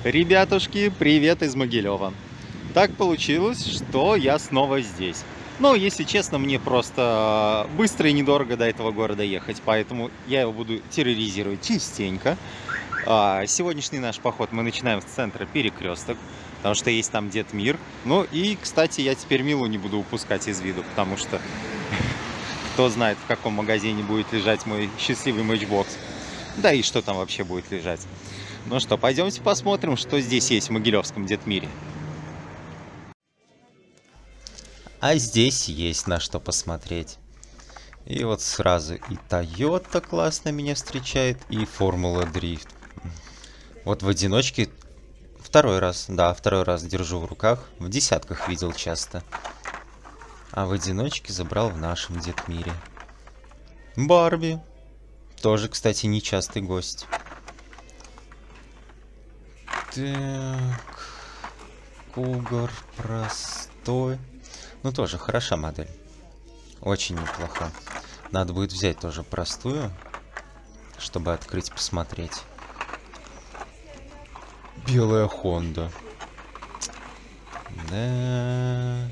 Ребятушки, привет из Могилева. Так получилось, что я снова здесь. Но, если честно, мне просто быстро и недорого до этого города ехать, поэтому я его буду терроризировать частенько. Сегодняшний наш поход мы начинаем с центра Перекресток, потому что есть там Дед Мир. Ну и, кстати, я теперь Милу не буду упускать из виду, потому что кто знает, в каком магазине будет лежать мой счастливый матчбокс. Да и что там вообще будет лежать. Ну что, пойдемте посмотрим, что здесь есть в Могилевском Дед-Мире. А здесь есть на что посмотреть. И вот сразу и Toyota классно меня встречает, и Формула Дрифт. Вот в одиночке второй раз держу в руках. В десятках видел часто. А в одиночке забрал в нашем Дед-Мире. Барби. Тоже, кстати, нечастый гость. Так. Кугар простой. Ну, тоже хороша модель. Очень неплохо. Надо будет взять тоже простую, чтобы открыть, посмотреть. Белая Хонда. Да.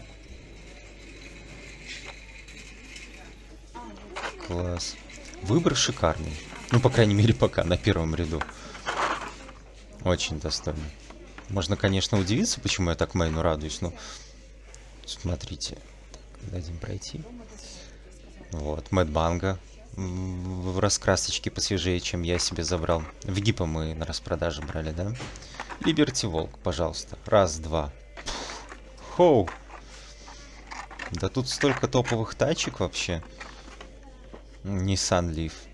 Класс. Выбор шикарный. Ну, по крайней мере, пока на первом ряду. Очень достойно. Можно, конечно, удивиться, почему я так Мейну радуюсь, но смотрите. Так, дадим пройти. Вот, Мэтт Банга в раскрасочке посвежее, чем я себе забрал. В Гиппо мы на распродаже брали, да? Либерти Волк, пожалуйста. Раз, два. Хоу! Да тут столько топовых тачек вообще. Nissan Leaf.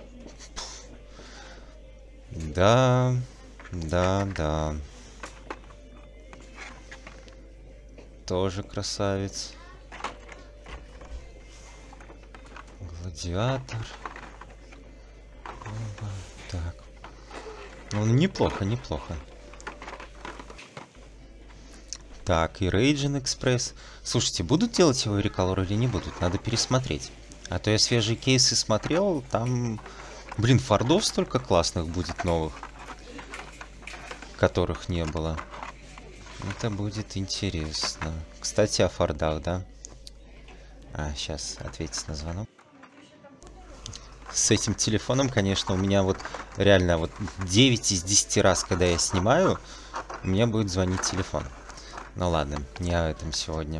Да, да. Тоже красавец. Гладиатор. Так. Ну, неплохо. Так, и Raging Express. Слушайте, будут делать его реколор или не будут? Надо пересмотреть. А то я свежие кейсы смотрел, там... Блин, фордов столько классных будет новых, которых не было. Это будет интересно. Кстати, о фордах, да? Сейчас ответить на звонок. С этим телефоном, конечно, у меня вот реально вот 9 из 10 раз, когда я снимаю, у меня будет звонить телефон. Ну ладно, не о этом сегодня.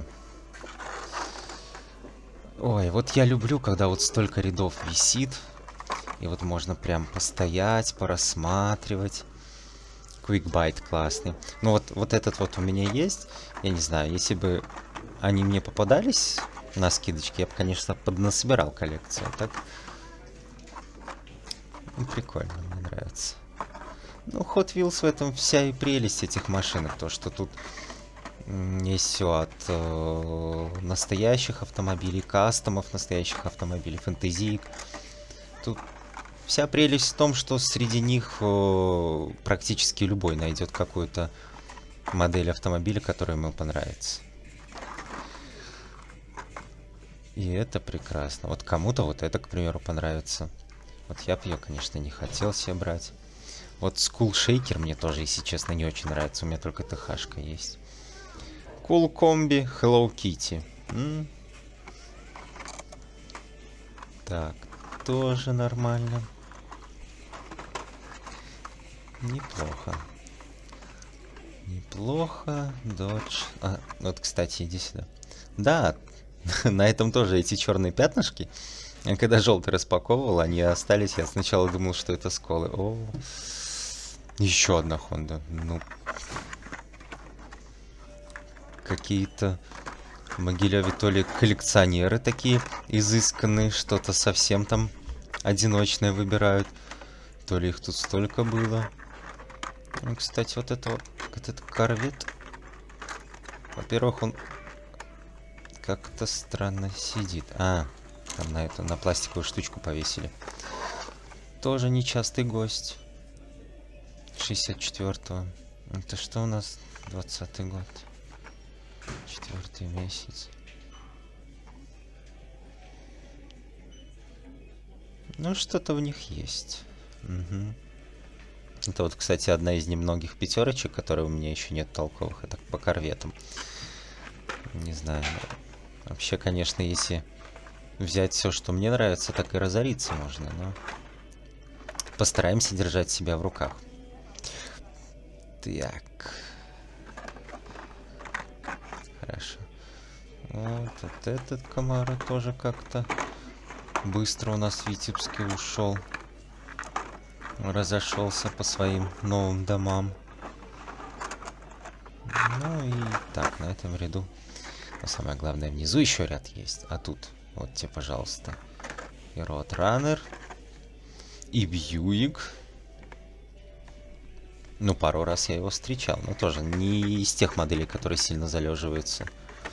Ой, вот я люблю, когда вот столько рядов висит. И вот можно прям постоять, порассматривать. Quick классный. Ну вот этот вот у меня есть. Я не знаю, если бы они мне попадались на скидочке, я бы, конечно, поднасобирал коллекцию. Так, ну, прикольно, мне нравится. Ну, Hot Wheels в этом вся и прелесть этих машинок. То, что тут есть все от настоящих автомобилей, кастомов настоящих автомобилей, фэнтезиек. Тут вся прелесть в том, что среди них практически любой найдет какую-то модель автомобиля, которая ему понравится. И это прекрасно. Вот кому-то вот это, к примеру, понравится. Вот я бы ее, конечно, не хотел себе брать. Вот Skull Shaker мне тоже, если честно, не очень нравится. У меня только ТХшка есть. Cool Combi Hello Kitty. Так, тоже нормально. Неплохо. Dodge. Вот, кстати, иди сюда. Да, на этом тоже эти черные пятнышки. Я когда желтый распаковывал, они остались. Я сначала думал, что это сколы. О, еще одна Honda. Ну, какие-то в Могилеве то ли коллекционеры такие изысканные, что-то совсем там одиночное выбирают. То ли их тут столько было. Ну, кстати, вот этот корвет. Во-первых, он как-то странно сидит. Там на пластиковую штучку повесили. Тоже нечастый гость. 64-го. Это что у нас? 20-й год. 4-й месяц. Ну, что-то в них есть. Угу. Это вот, кстати, одна из немногих пятерочек, которые у меня еще нет толковых. Это по корветам. Не знаю. Вообще, конечно, если взять все, что мне нравится, так и разориться можно, но постараемся держать себя в руках. Так. Хорошо. Вот этот комара тоже как-то быстро у нас в Витебске ушел. Разошелся по своим новым домам. Ну и так, на этом ряду. Но самое главное, внизу еще ряд есть. А тут, вот тебе, пожалуйста, и Roadrunner, и Бьюик. Ну, пару раз я его встречал, но тоже не из тех моделей, которые сильно залеживаются.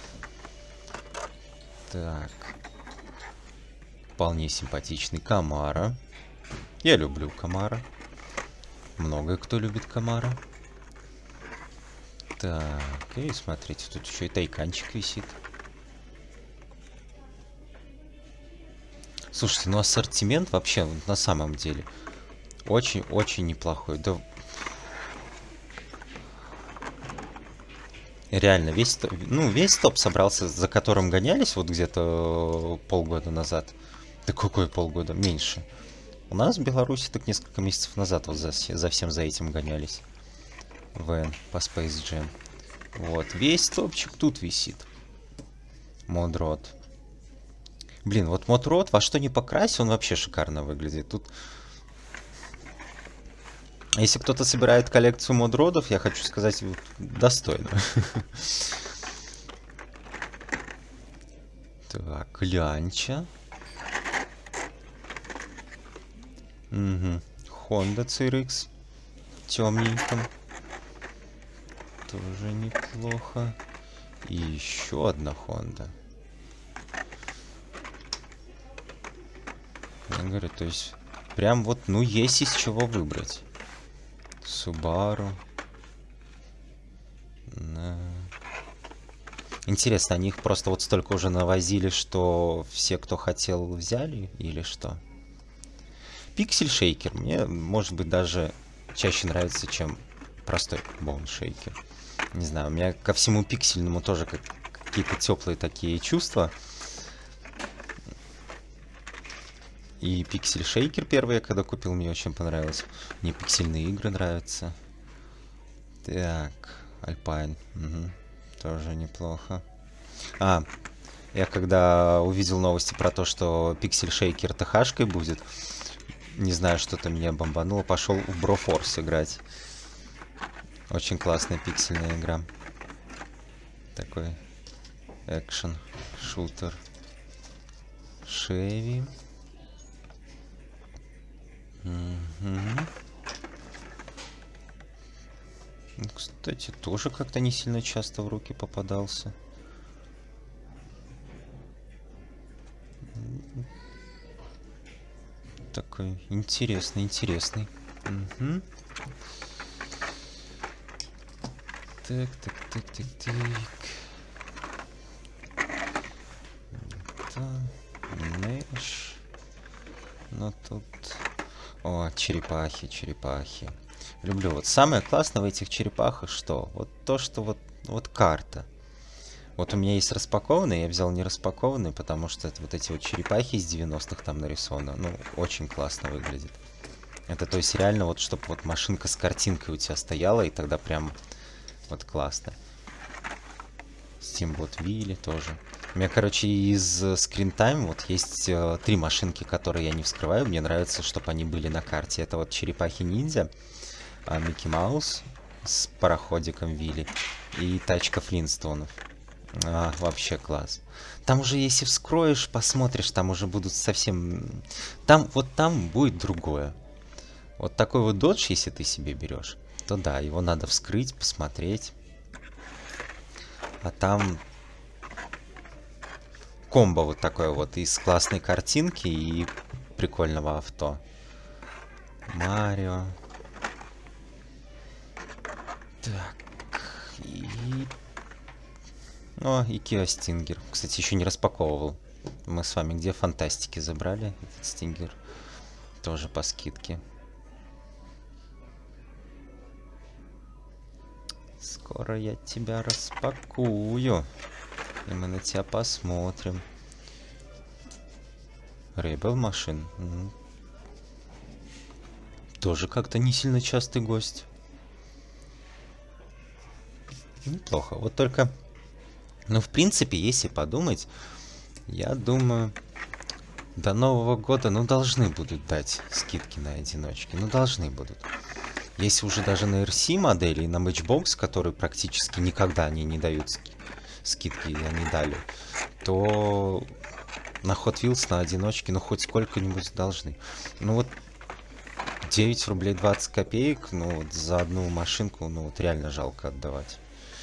Так. Вполне симпатичный Камара. Я люблю Камара. Много кто любит Камара. Так, и смотрите, тут еще и тайканчик висит. Слушайте, ну ассортимент вообще на самом деле очень-очень неплохой. Да, реально, весь топ собрался, за которым гонялись вот где-то полгода назад. Да какой полгода? Меньше. У нас в Беларуси так несколько месяцев назад вот за всем за этим гонялись. ВН по Space Jam. Вот, весь топчик тут висит. Модрот. Блин, вот Модрот во что не покрась, он вообще шикарно выглядит. Тут... Если кто-то собирает коллекцию Модродов, я хочу сказать, достойно. Так, Лянча. Угу. Honda CRX. Темненьком. Тоже неплохо. И еще одна Honda. Я говорю, то есть прям вот, ну, есть из чего выбрать. Subaru. Да. Интересно, они их просто вот столько уже навозили, что все, кто хотел, взяли или что? Пиксель Шейкер мне, может быть, даже чаще нравится, чем простой Bone Shaker. Не знаю, у меня ко всему пиксельному тоже какие-то теплые такие чувства. И Пиксель Шейкер первый я когда купил, мне очень понравилось. Мне пиксельные игры нравятся. Так, Alpine. Угу. Тоже неплохо. А, я когда увидел новости про то, что Пиксель Шейкер ТХшкой будет, не знаю, что-то меня бомбануло, пошел в Broforce играть. Очень классная пиксельная игра. Такой экшен, шутер. Шеви. Угу. Кстати, тоже как-то не сильно часто в руки попадался. Такой интересный. Угу. Так. Нэш. Но тут... О, черепахи. Люблю. Вот самое классное в этих черепахах, что? Вот то, что вот карта. Вот у меня есть распакованные, я взял не распакованные, потому что это вот эти вот черепахи из 90-х там нарисованы. Ну, очень классно выглядит. Это то есть реально вот, чтобы вот машинка с картинкой у тебя стояла, и тогда прям вот классно. Steamboat Willy тоже. У меня, короче, из Screen Time вот есть 3 машинки, которые я не вскрываю. Мне нравится, чтобы они были на карте. Это вот черепахи-ниндзя, Микки Маус с пароходиком Вилли и тачка Флинстонов. Вообще класс. Там уже, если вскроешь, посмотришь, там уже будут совсем... Там будет другое. Вот такой вот додж, если ты себе берешь, то да, его надо вскрыть, посмотреть. А там комбо вот такое вот из классной картинки и прикольного авто. Марио. Так. И Kia Stinger. Кстати, еще не распаковывал. Мы с вами где фантастики забрали этот Stinger. Тоже по скидке. Скоро я тебя распакую. И мы на тебя посмотрим. Rebel машин. Тоже как-то не сильно частый гость. Неплохо. Вот только... Ну, в принципе, если подумать, я думаю, до Нового года, ну, должны будут дать скидки на одиночки. Ну, должны будут. Если уже даже на RC модели и на Matchbox, которые практически никогда они не дают скидки, они дали, то на Hot Wheels, на одиночки, ну, хоть сколько-нибудь должны. Ну, вот 9 рублей 20 копеек, ну, вот за одну машинку, ну, вот реально жалко отдавать.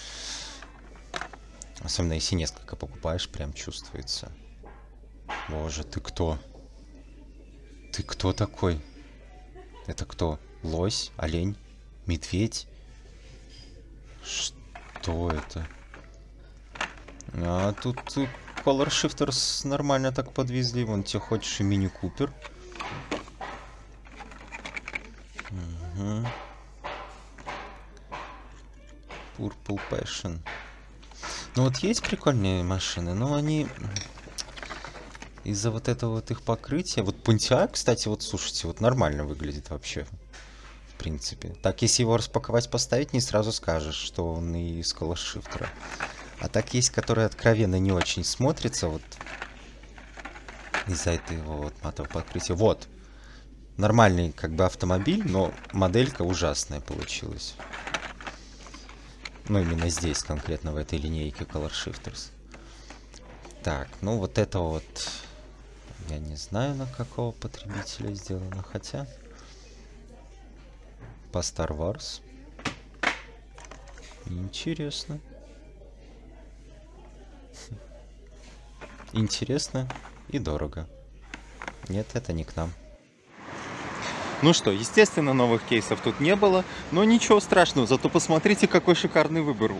Особенно если несколько покупаешь, прям чувствуется. Боже, ты кто? Ты кто такой? Это кто? Лось? Олень? Медведь? Что это? А тут Color Shifters нормально так подвезли. Вон тебе хочешь и Мини Купер. Угу. Purple Passion. Ну вот есть прикольные машины, но они из-за вот этого вот их покрытия... Вот Pontiac, кстати, вот слушайте, вот нормально выглядит вообще. В принципе. Так, если его распаковать, поставить, не сразу скажешь, что он из Color Shifter. А так есть, которые откровенно не очень смотрятся, вот из-за этого вот матового покрытия. Вот. Нормальный как бы автомобиль, но моделька ужасная получилась. Ну, именно здесь, конкретно в этой линейке Color Shifters. Так, ну вот это вот... Я не знаю, на какого потребителя сделано, хотя... По Star Wars. Интересно. Интересно и дорого. Нет, это не к нам. Ну что, естественно, новых кейсов тут не было, но ничего страшного, зато посмотрите, какой шикарный выбор.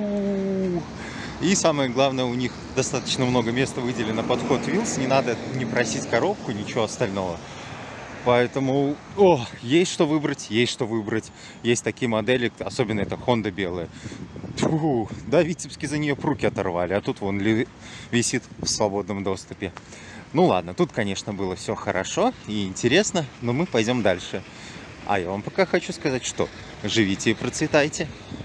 И самое главное, у них достаточно много места выделено под Hot Wheels, не надо не просить коробку, ничего остального. Поэтому, есть что выбрать, есть что выбрать. Есть такие модели, особенно это Honda белая. Да, Витебске за нее руки оторвали, а тут вон висит в свободном доступе. Ну ладно, тут, конечно, было все хорошо и интересно, но мы пойдем дальше. А я вам пока хочу сказать, что живите и процветайте.